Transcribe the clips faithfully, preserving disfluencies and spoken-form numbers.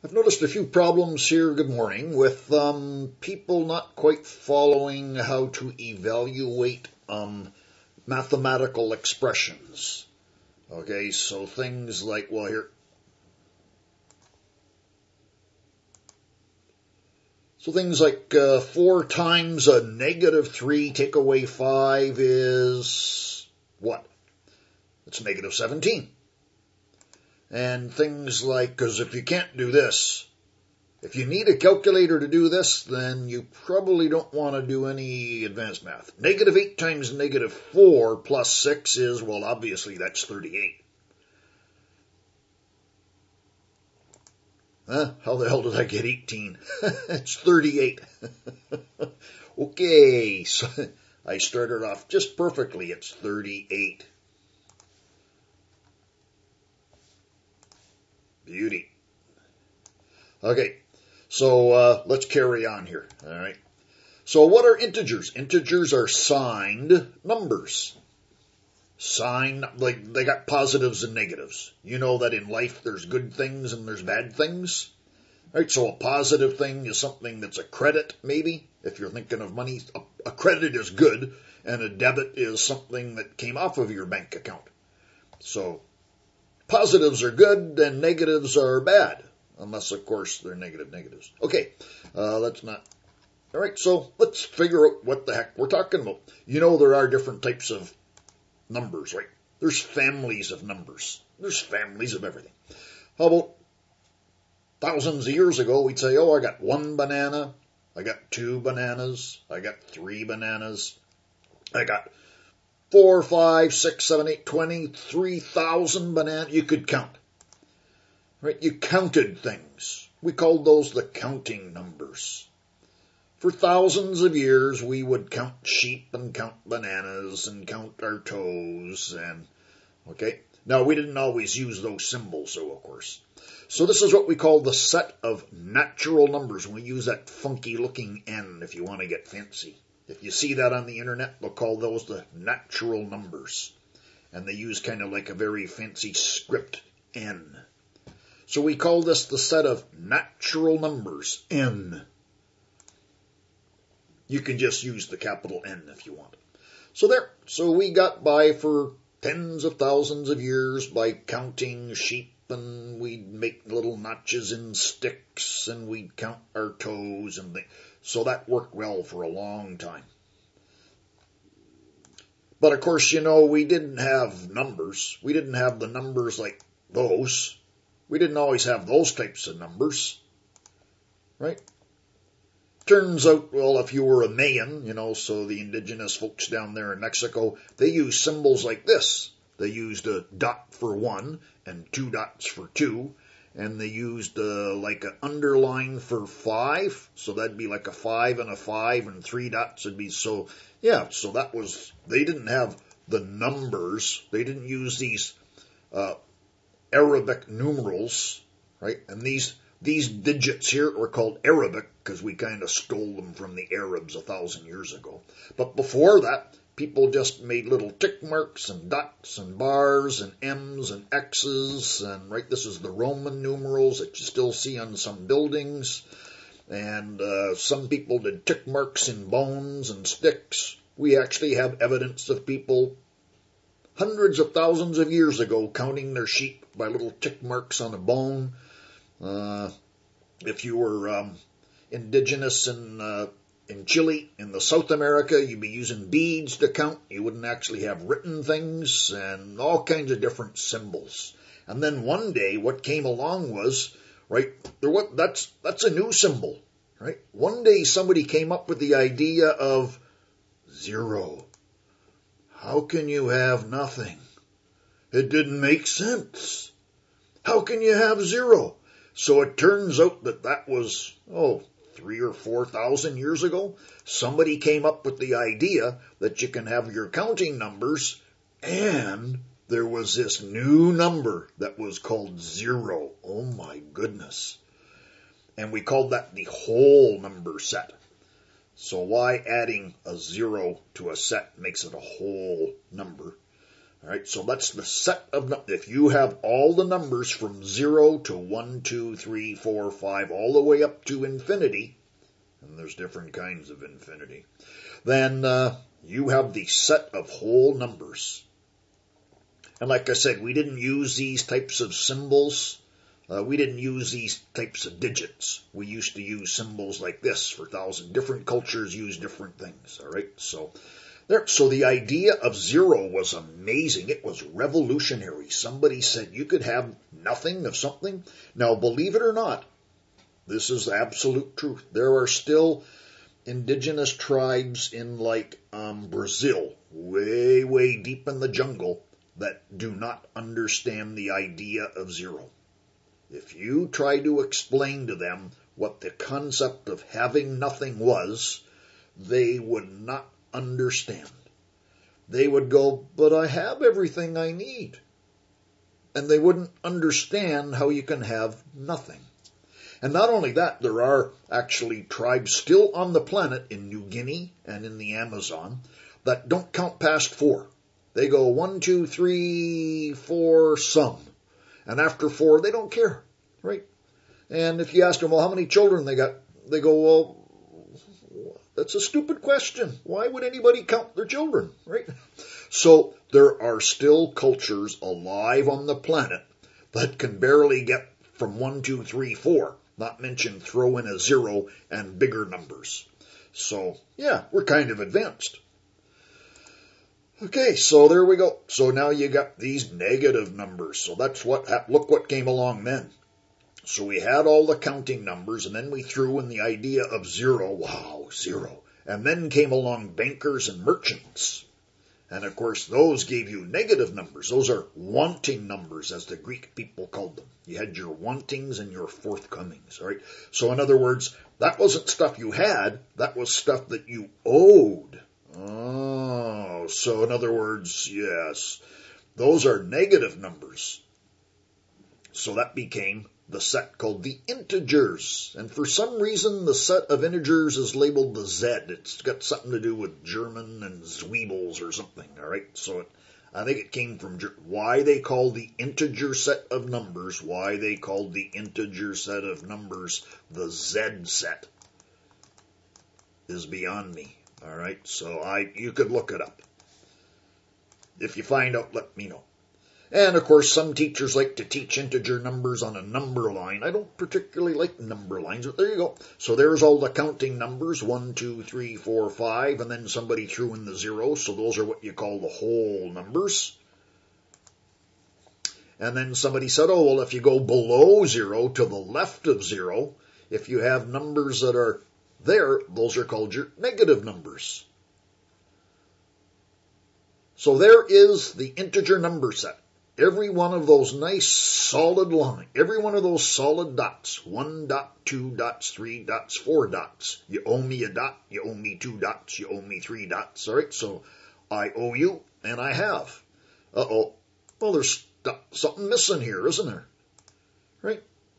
I've noticed a few problems here, good morning, with um, people not quite following how to evaluate um, mathematical expressions. Okay, so things like, well, here. So things like uh, four times a negative three take away five is what? It's negative seventeen. And things like, because if you can't do this, if you need a calculator to do this, then you probably don't want to do any advanced math. Negative eight times negative four plus six is, well, obviously that's thirty-eight. Huh? How the hell did I get eighteen? It's thirty-eight. Okay, so I started off just perfectly. It's thirty-eight. Beauty. Okay, so uh, let's carry on here. All right. So what are integers? Integers are signed numbers. Sign, like they got positives and negatives. You know that in life there's good things and there's bad things. All right, so a positive thing is something that's a credit, maybe, if you're thinking of money. A, a credit is good, and a debit is something that came off of your bank account. So positives are good and negatives are bad, unless, of course, they're negative negatives. Okay, uh, let's not. All right, so let's figure out what the heck we're talking about. You know there are different types of numbers, right? There's families of numbers. There's families of everything. How about thousands of years ago, we'd say, oh, I got one banana, I got two bananas, I got three bananas, I got four, five, six, seven, eight, twenty, three thousand bananas. You could count, right? You counted things. We called those the counting numbers. For thousands of years, we would count sheep and count bananas and count our toes and, okay. Now, we didn't always use those symbols, though, of course. So this is what we call the set of natural numbers. We use that funky-looking N if you want to get fancy. If you see that on the internet, they'll call those the natural numbers. And they use kind of like a very fancy script N. So we call this the set of natural numbers, N. You can just use the capital N if you want. So there. So we got by for tens of thousands of years by counting sheep, and we'd make little notches in sticks, and we'd count our toes, and things. So that worked well for a long time. But of course, you know, we didn't have numbers. We didn't have the numbers like those. We didn't always have those types of numbers, right? Turns out, well, if you were a Mayan, you know, so the indigenous folks down there in Mexico, they used symbols like this. They used a dot for one and two dots for two, and they used uh, like an underline for five, so that'd be like a five and a five, and three dots would be so, yeah, so that was, they didn't have the numbers. They didn't use these uh, Arabic numerals, right? And these These digits here were called Arabic because we kind of stole them from the Arabs a thousand years ago. But before that, people just made little tick marks and dots and bars and M's and X's. And right, this is the Roman numerals that you still see on some buildings. And uh, some people did tick marks in bones and sticks. We actually have evidence of people hundreds of thousands of years ago counting their sheep by little tick marks on a bone. Uh, if you were um, indigenous in uh, in Chile, in the South America, you'd be using beads to count. You wouldn't actually have written things and all kinds of different symbols. And then one day, what came along was, right, there what that's that's a new symbol, right? One day, somebody came up with the idea of zero. How can you have nothing? It didn't make sense. How can you have zero? So it turns out that that was, oh, three or four thousand years ago. Somebody came up with the idea that you can have your counting numbers, and there was this new number that was called zero. Oh my goodness. And we called that the whole number set. So why adding a zero to a set makes it a whole number? All right, so that's the set of, if you have all the numbers from zero to one, two, three, four, five, all the way up to infinity, and there's different kinds of infinity, then uh, you have the set of whole numbers. And like I said, we didn't use these types of symbols. Uh, we didn't use these types of digits. We used to use symbols like this for a thousand. Different cultures use different things, all right? So there. So the idea of zero was amazing. It was revolutionary. Somebody said you could have nothing of something. Now, believe it or not, this is the absolute truth. There are still indigenous tribes in like um, Brazil, way, way deep in the jungle, that do not understand the idea of zero. If you try to explain to them what the concept of having nothing was, they would not understand. They would go, but I have everything I need. And they wouldn't understand how you can have nothing. And not only that, there are actually tribes still on the planet in New Guinea and in the Amazon that don't count past four. They go one, two, three, four, some. And after four, they don't care, right? And if you ask them, well, how many children they got? They go, well, that's a stupid question. Why would anybody count their children, right? So there are still cultures alive on the planet that can barely get from one, two, three, four, not mention throw in a zero and bigger numbers. So, yeah, we're kind of advanced. Okay, so there we go. So now you got these negative numbers. So that's what, look what came along then. So we had all the counting numbers, and then we threw in the idea of zero. Wow, zero. And then came along bankers and merchants. And of course, those gave you negative numbers. Those are wanting numbers, as the Greek people called them. You had your wantings and your forthcomings, all right? So in other words, that wasn't stuff you had. That was stuff that you owed. Oh, so in other words, yes, those are negative numbers. So that became the set called the integers. And for some reason, the set of integers is labeled the Z. It's got something to do with German and Zwiebels or something, all right? So it, I think it came from why they call the integer set of numbers, why they called the integer set of numbers the Z set is beyond me. All right, so I you could look it up. If you find out, let me know. And, of course, some teachers like to teach integer numbers on a number line. I don't particularly like number lines, but there you go. So there's all the counting numbers, one, two, three, four, five, and then somebody threw in the zero, so those are what you call the whole numbers. And then somebody said, oh, well, if you go below zero to the left of zero, if you have numbers that are there, those are called your negative numbers. So there is the integer number set. Every one of those nice solid lines, every one of those solid dots, one dot, two dots, three dots, four dots. You owe me a dot, you owe me two dots, you owe me three dots. All right, so I owe you and I have. Uh-oh, well, there's something missing here, isn't there? Right?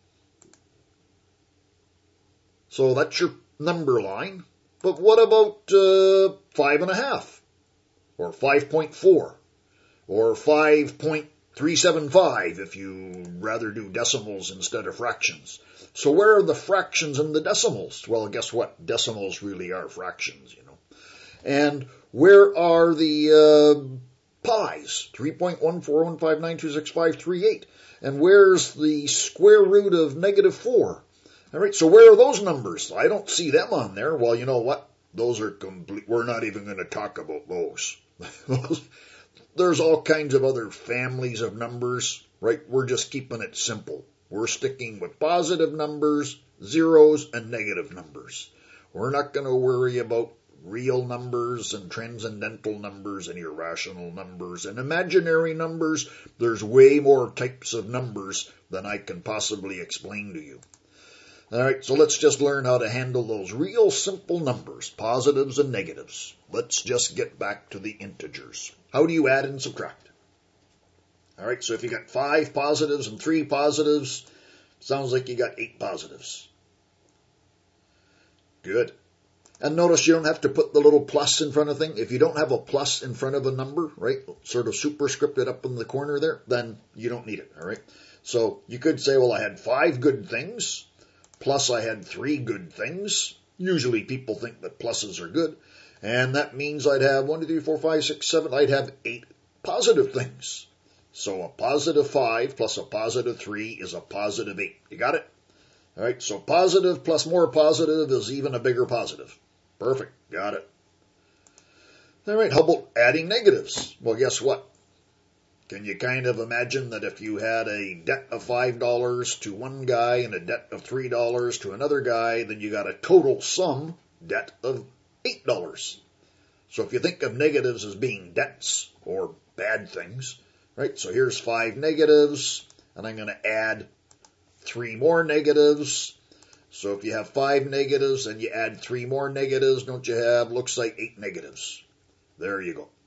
So that's your number line. But what about uh, five and a half? Or five point four? Or five point three seven five if you rather do decimals instead of fractions. So where are the fractions and the decimals? Well, guess what? Decimals really are fractions, you know. And where are the uh, pies? three point one four one five nine two six five three eight. And where's the square root of negative four? All right, so where are those numbers? I don't see them on there. Well, you know what? Those are complete. We're not even going to talk about those. There's all kinds of other families of numbers, right? We're just keeping it simple. We're sticking with positive numbers, zeros, and negative numbers. We're not going to worry about real numbers and transcendental numbers and irrational numbers and imaginary numbers. There's way more types of numbers than I can possibly explain to you. All right, so let's just learn how to handle those real simple numbers, positives and negatives. Let's just get back to the integers. How do you add and subtract? All right, so if you got five positives and three positives, sounds like you got eight positives. Good. And notice you don't have to put the little plus in front of thing. If you don't have a plus in front of a number, right, sort of superscripted up in the corner there, then you don't need it, all right? So you could say, well, I had five good things, plus I had three good things. Usually people think that pluses are good. And that means I'd have one, two, three, four, five, six, seven. I'd have eight positive things. So a positive five plus a positive three is a positive eight. You got it? All right, so positive plus more positive is even a bigger positive. Perfect. Got it. All right, how about adding negatives? Well, guess what? Can you kind of imagine that if you had a debt of five dollars to one guy and a debt of three dollars to another guy, then you got a total sum debt of eight dollars. So if you think of negatives as being debts or bad things, right? So here's five negatives, and I'm going to add three more negatives. So if you have five negatives and you add three more negatives, don't you have, looks like eight negatives. There you go.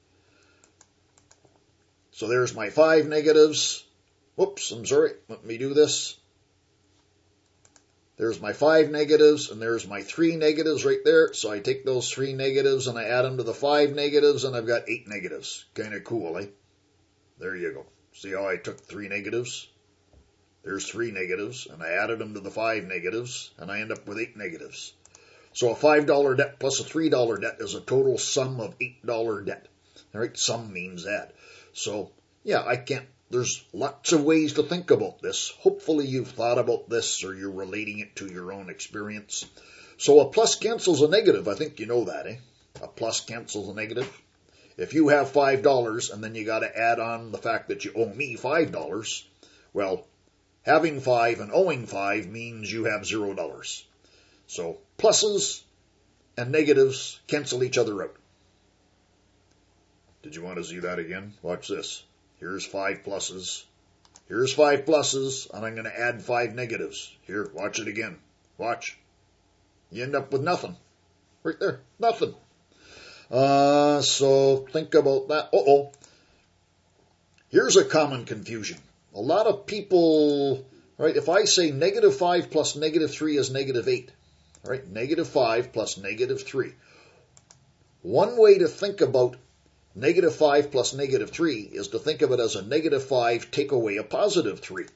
So there's my five negatives. Whoops, I'm sorry. Let me do this. There's my five negatives, and there's my three negatives right there. So I take those three negatives and I add them to the five negatives, and I've got eight negatives. Kind of cool, eh? There you go. See how I took three negatives? There's three negatives, and I added them to the five negatives, and I end up with eight negatives. So a five dollar debt plus a three dollar debt is a total sum of eight dollar debt. All right, sum means add. So, yeah, I can't, there's lots of ways to think about this. Hopefully you've thought about this or you're relating it to your own experience. So a plus cancels a negative. I think you know that, eh? A plus cancels a negative. If you have five dollars and then you got to add on the fact that you owe me five dollars, well, having five and owing five means you have zero dollars. So pluses and negatives cancel each other out. Did you want to see that again? Watch this. Here's five pluses. Here's five pluses, and I'm going to add five negatives. Here, watch it again. Watch. You end up with nothing. Right there. Nothing. Uh, so think about that. Uh-oh. Here's a common confusion. A lot of people, right, if I say negative five plus negative three is negative eight, right, negative five plus negative three. One way to think about negative five plus negative three is to think of it as a negative five take away a positive three.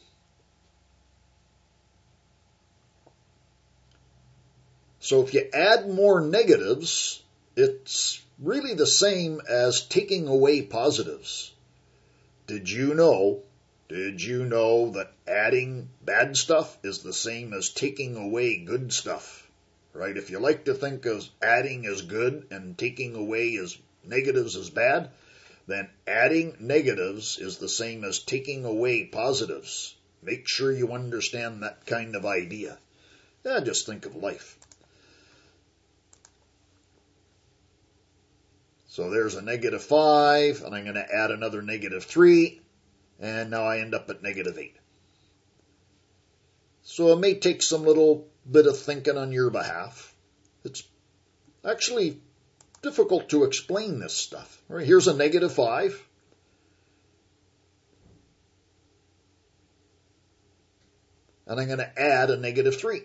So if you add more negatives, it's really the same as taking away positives. Did you know, did you know that adding bad stuff is the same as taking away good stuff? Right? If you like to think of adding as good and taking away as negatives as bad, then adding negatives is the same as taking away positives. Make sure you understand that kind of idea. Yeah, just think of life. So there's a negative five, and I'm going to add another negative three, and now I end up at negative eight. So it may take some little bit of thinking on your behalf. It's actually difficult to explain this stuff. All right, here's a negative five. And I'm going to add a negative three.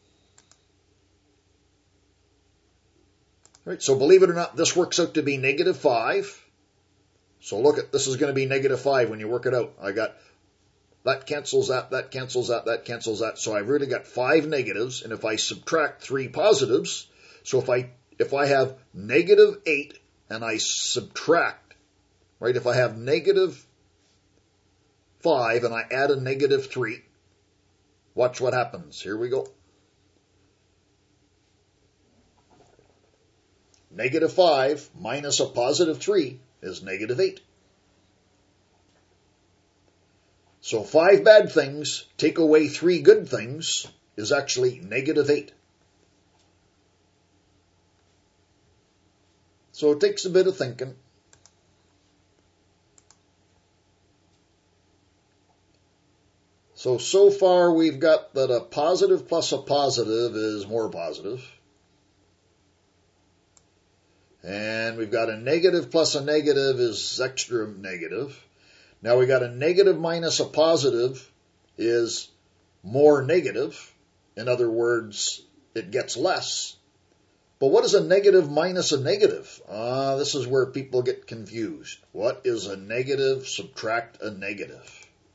All right, so believe it or not, this works out to be negative five. So look at, this is going to be negative five when you work it out. I got, that cancels that, that cancels that, that cancels that. So I've really got five negatives, and if I subtract three positives, so if I if I have negative eight and I subtract, right, if I have negative five and I add a negative three, watch what happens. Here we go. Negative five minus a positive three is negative eight. So five bad things take away three good things is actually negative eight. So it takes a bit of thinking. So, so far we've got that a positive plus a positive is more positive. And we've got a negative plus a negative is extra negative. Now we got a negative minus a positive is more negative. In other words, it gets less. But what is a negative minus a negative? Uh, this is where people get confused. What is a negative subtract a negative?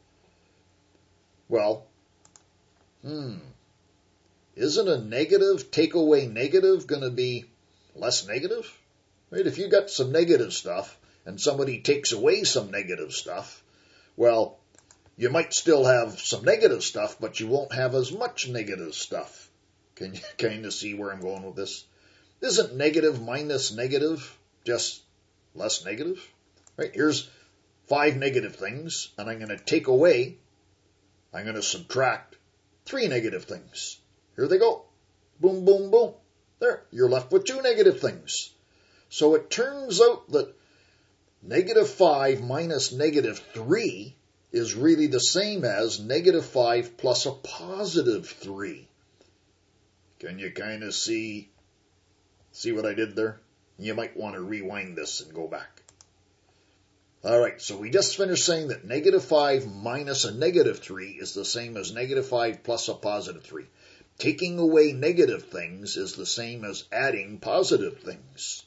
Well, hmm, isn't a negative take away negative going to be less negative? Right? If you got some negative stuff and somebody takes away some negative stuff, well, you might still have some negative stuff, but you won't have as much negative stuff. Can you kind of see where I'm going with this? Isn't negative minus negative just less negative? Right? Here's five negative things, and I'm going to take away, I'm going to subtract three negative things. Here they go. Boom, boom, boom. There, you're left with two negative things. So it turns out that negative five minus negative three is really the same as negative five plus a positive three. Can you kind of see, see what I did there? You might want to rewind this and go back. All right, so we just finished saying that negative five minus a negative three is the same as negative five plus a positive three. Taking away negative things is the same as adding positive things.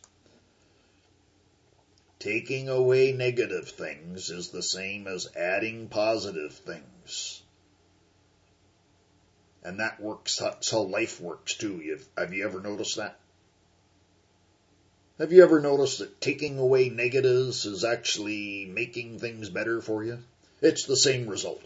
Taking away negative things is the same as adding positive things. And that works, that's how life works too. You've, have you ever noticed that? Have you ever noticed that taking away negatives is actually making things better for you? It's the same result.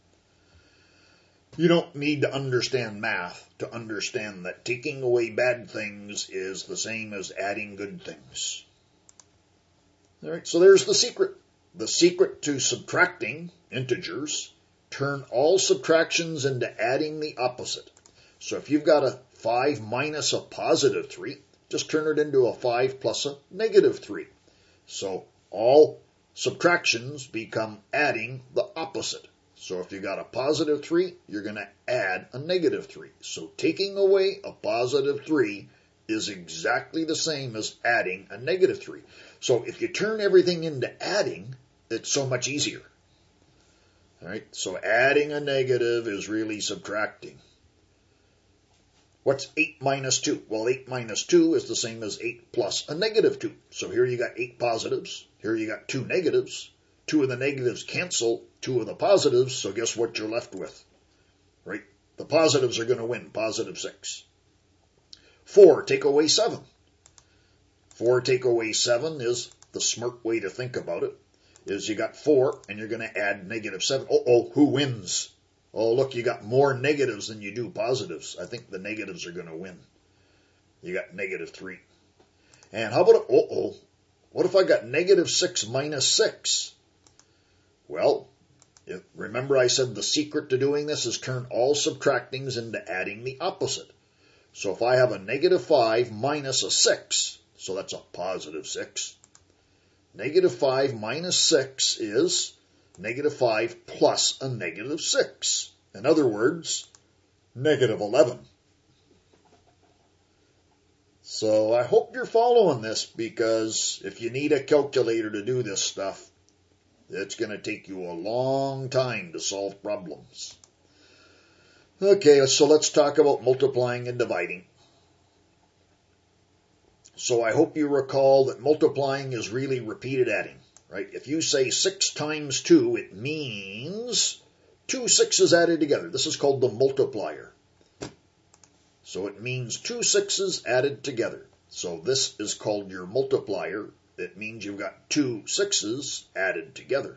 You don't need to understand math to understand that taking away bad things is the same as adding good things. All right, so there's the secret. The secret to subtracting integers: turn all subtractions into adding the opposite. So if you've got a five minus a positive three, just turn it into a five plus a negative three. So all subtractions become adding the opposite. So if you got a positive three, you're going to add a negative three. So taking away a positive three is exactly the same as adding a negative three. So if you turn everything into adding, it's so much easier. All right, so adding a negative is really subtracting. What's eight minus two? Well, eight minus two is the same as eight plus a negative two. So here you got eight positives. Here you got two negatives. Two of the negatives cancel two of the positives, so guess what you're left with? Right? The positives are going to win, positive six. four take away seven. four take away seven is the smart way to think about it, is you got four and you're going to add negative seven. Uh-oh, who wins? Oh, look, you got more negatives than you do positives. I think the negatives are going to win. You got negative three. And how about, uh-oh, what if I got negative six minus six? Well, if, remember I said the secret to doing this is turn all subtractings into adding the opposite. So if I have a negative five minus a six, so that's a positive six, negative five minus six is negative five plus a negative six. In other words, negative eleven. So I hope you're following this, because if you need a calculator to do this stuff, it's going to take you a long time to solve problems. Okay, so let's talk about multiplying and dividing. So I hope you recall that multiplying is really repeated adding, right? If you say six times two, it means two sixes added together. This is called the multiplier. So it means two sixes added together. So this is called your multiplier. It means you've got two sixes added together.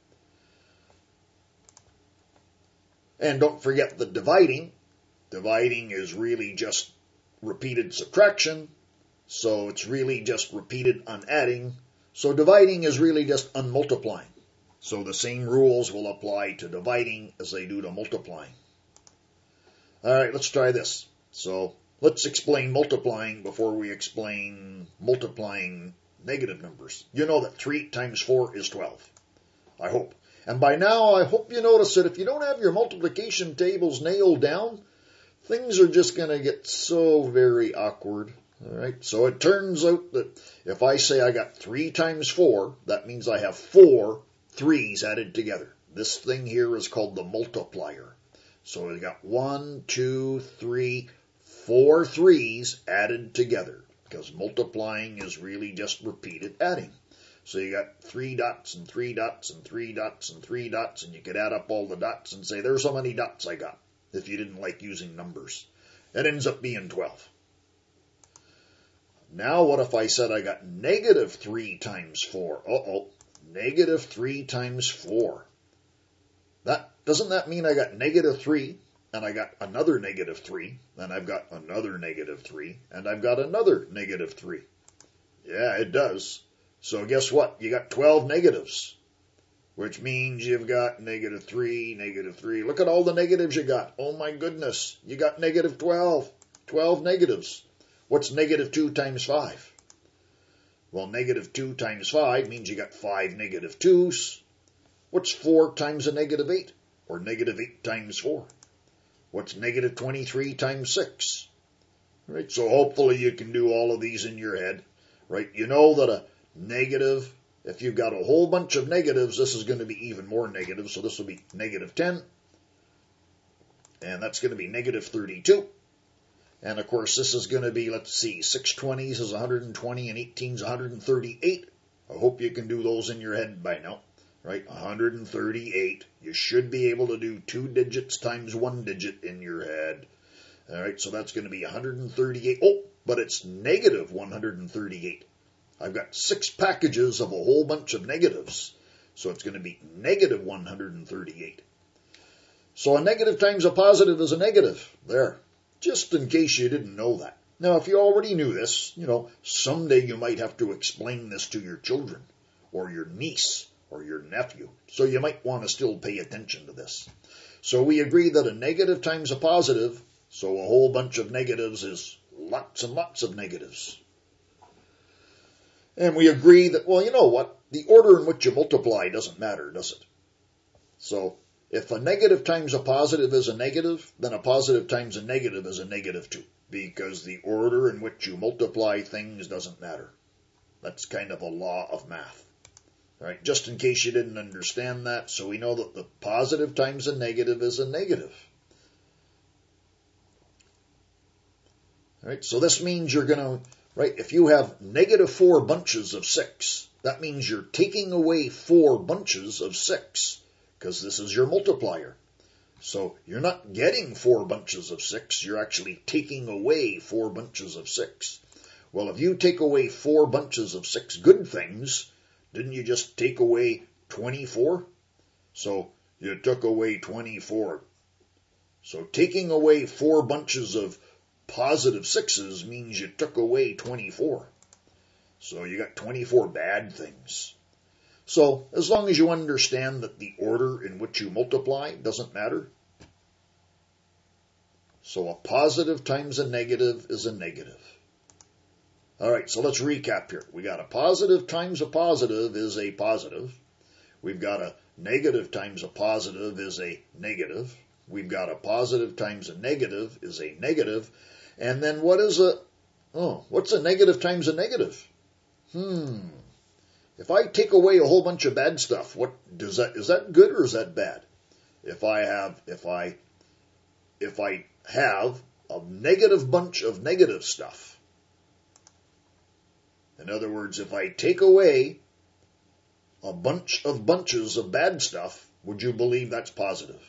And don't forget the dividing. Dividing is really just repeated subtraction. So it's really just repeated unadding. So dividing is really just unmultiplying. So the same rules will apply to dividing as they do to multiplying. All right, let's try this. So let's explain multiplying before we explain multiplying negative numbers. You know that three times four is twelve. I hope. And by now, I hope you notice that if you don't have your multiplication tables nailed down, things are just going to get so very awkward. All right. So it turns out that if I say I got three times four, that means I have four threes added together. This thing here is called the multiplier. So we got one, two, three, four threes added together, because multiplying is really just repeated adding. So you got three dots and three dots and three dots and three dots, and you could add up all the dots and say, there's how many dots I got, if you didn't like using numbers. It ends up being twelve. Now what if I said I got negative three times four? Uh-oh, negative three times four. That, doesn't that mean I got negative three, and I got another negative three, and I've got another negative three, and I've got another negative three? Yeah, it does. So guess what? You got twelve negatives, which means you've got negative three, negative three. Look at all the negatives you got. Oh my goodness, you got negative twelve. twelve negatives. What's negative two times five? Well, negative two times five means you got five negative twos. What's four times a negative eight? Or negative eight times four? What's negative twenty-three times six? Right, so hopefully you can do all of these in your head. Right, you know that a negative, if you've got a whole bunch of negatives, this is going to be even more negative. So this will be negative ten. And that's going to be negative thirty-two. And of course, this is going to be, let's see, six twenties is one hundred twenty and eighteen is one hundred thirty-eight. I hope you can do those in your head by now. Right, one hundred thirty-eight. You should be able to do two digits times one digit in your head. All right, so that's going to be one hundred thirty-eight. Oh, but it's negative one hundred thirty-eight. I've got six packages of a whole bunch of negatives. So it's going to be negative one hundred thirty-eight. So a negative times a positive is a negative. There. Just in case you didn't know that. Now, if you already knew this, you know, someday you might have to explain this to your children or your niece or your nephew. So you might want to still pay attention to this. So we agree that a negative times a positive, so a whole bunch of negatives is lots and lots of negatives. And we agree that, well, you know what? The order in which you multiply doesn't matter, does it? So if a negative times a positive is a negative, then a positive times a negative is a negative too, because the order in which you multiply things doesn't matter. That's kind of a law of math. All right, just in case you didn't understand that, so we know that the positive times a negative is a negative. All right, so this means you're going to, right, if you have negative four bunches of six, that means you're taking away four bunches of six, because this is your multiplier. So you're not getting four bunches of six, you're actually taking away four bunches of six. Well, if you take away four bunches of six good things, didn't you just take away twenty-four? So you took away twenty-four. So taking away four bunches of positive sixes means you took away twenty-four. So you got twenty-four bad things. So as long as you understand that the order in which you multiply doesn't matter. So a positive times a negative is a negative. All right, so let's recap here. We got a positive times a positive is a positive. We've got a negative times a positive is a negative. We've got a positive times a negative is a negative. And then what is a, oh, what's a negative times a negative? Hmm. If I take away a whole bunch of bad stuff, what does that, is that good or is that bad? If I have, if I, if I have a negative bunch of negative stuff, in other words, if I take away a bunch of bunches of bad stuff, would you believe that's positive?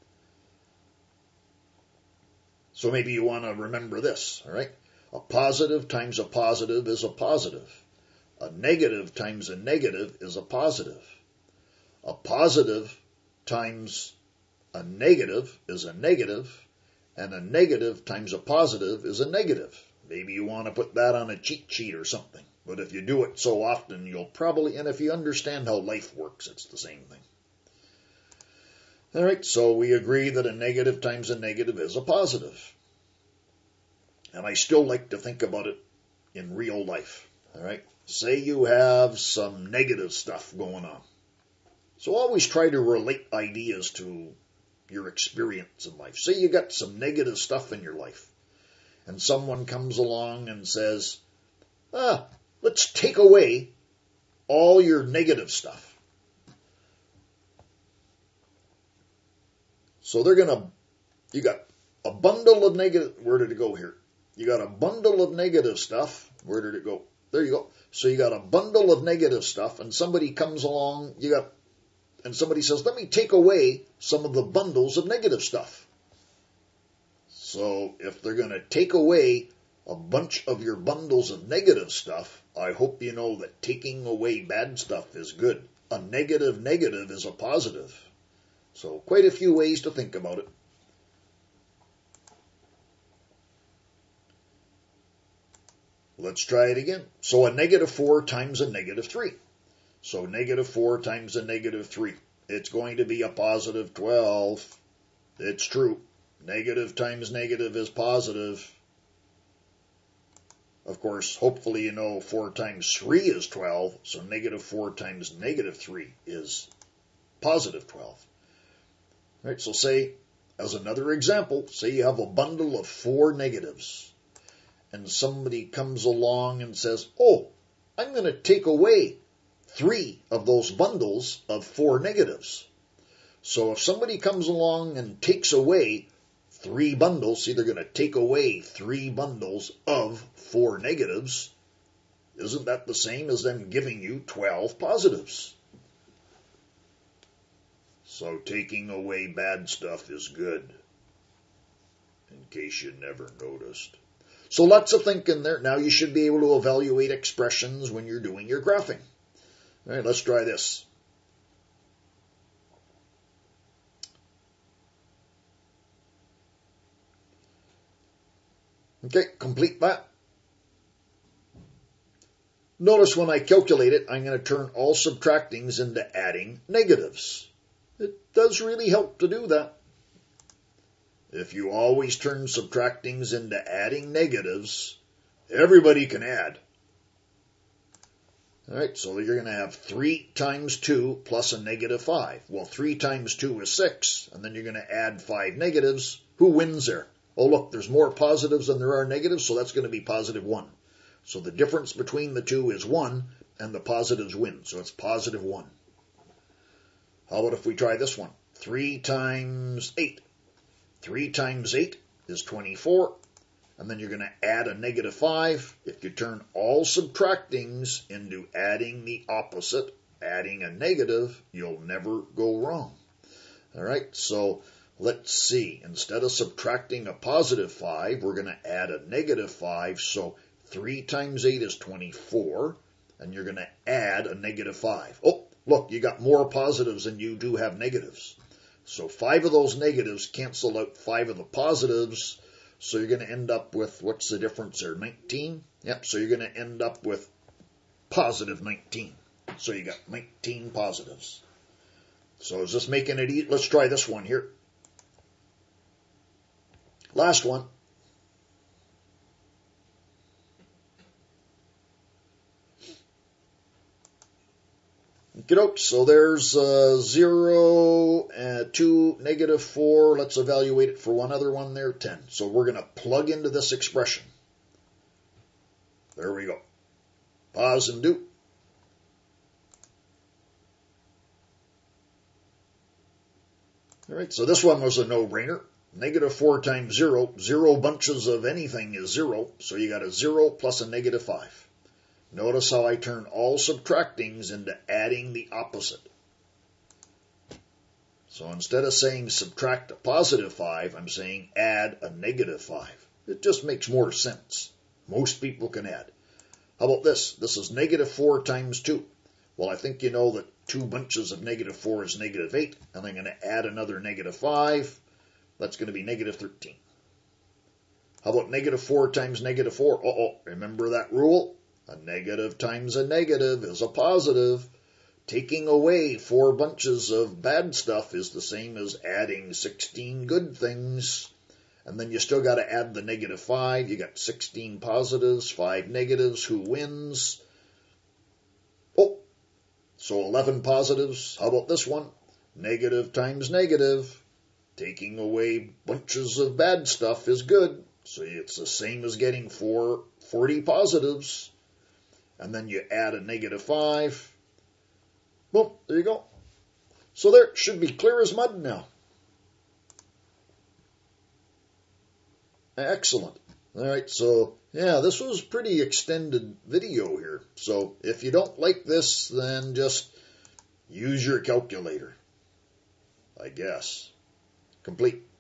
So maybe you want to remember this, all right? A positive times a positive is a positive. A negative times a negative is a positive. A positive times a negative is a negative, and a negative times a positive is a negative. Maybe you want to put that on a cheat sheet or something. But if you do it so often, you'll probably, and if you understand how life works, it's the same thing. All right, so we agree that a negative times a negative is a positive. And I still like to think about it in real life. All right, say you have some negative stuff going on. So always try to relate ideas to your experience in life. Say you got some negative stuff in your life, and someone comes along and says, ah, let's take away all your negative stuff. So they're going to, you got a bundle of negative, where did it go here? you got a bundle of negative stuff. Where did it go? There you go. So you got a bundle of negative stuff, and somebody comes along, you got, and somebody says, let me take away some of the bundles of negative stuff. So if they're going to take away a bunch of your bundles of negative stuff, I hope you know that taking away bad stuff is good. A negative negative is a positive. So quite a few ways to think about it. Let's try it again. So a negative four times a negative three. So negative four times a negative three. It's going to be a positive twelve. It's true. Negative times negative is positive. Of course, hopefully you know four times three is twelve. So negative four times negative three is positive twelve. All right, so say, as another example, say you have a bundle of four negatives. And somebody comes along and says, oh, I'm going to take away three of those bundles of four negatives. So if somebody comes along and takes away three bundles, see, they're going to take away three bundles of four negatives, isn't that the same as them giving you twelve positives? So taking away bad stuff is good, in case you never noticed. So lots of thinking there. Now you should be able to evaluate expressions when you're doing your graphing. All right, let's try this. Okay, complete that. Notice when I calculate it, I'm going to turn all subtractings into adding negatives. It does really help to do that. If you always turn subtractings into adding negatives, everybody can add. All right, so you're going to have three times two plus a negative five. Well, three times two is six, and then you're going to add five negatives. Who wins there? Oh, look, there's more positives than there are negatives, so that's going to be positive one. So the difference between the two is one, and the positives win, so it's positive one. How about if we try this one? three times eight. three times eight is twenty-four, and then you're going to add a negative five. If you turn all subtractings into adding the opposite, adding a negative, you'll never go wrong. All right, so let's see. Instead of subtracting a positive five, we're going to add a negative five. So three times eight is twenty-four, and you're going to add a negative five. Oh, look, you got more positives than you do have negatives. So five of those negatives cancel out five of the positives. So you're going to end up with, what's the difference there, nineteen? Yep, so you're going to end up with positive nineteen. So you got nineteen positives. So is this making it easy? Let's try this one here. Last one. Okey-doke, so there's uh, zero, uh, two, negative four. Let's evaluate it for one other one there, ten. So we're going to plug into this expression. There we go. Pause and do. All right, so this one was a no-brainer. Negative four times zero. Zero bunches of anything is zero, so you got a zero plus a negative five. Notice how I turn all subtractings into adding the opposite. So instead of saying subtract a positive five, I'm saying add a negative five. It just makes more sense. Most people can add. How about this? This is negative four times two. Well, I think you know that two bunches of negative four is negative eight, and I'm going to add another negative five. That's going to be negative thirteen. How about negative four times negative four? Uh-oh, remember that rule? A negative times a negative is a positive. Taking away four bunches of bad stuff is the same as adding sixteen good things. And then you still got to add the negative five. You got sixteen positives, five negatives. Who wins? Oh, so eleven positives. How about this one? Negative times negative. Taking away bunches of bad stuff is good. So it's the same as getting four, forty positives. And then you add a negative five. Boom, there you go. So there, it should be clear as mud now. Excellent. All right, so yeah, this was a pretty extended video here. So if you don't like this, then just use your calculator, I guess. Complete.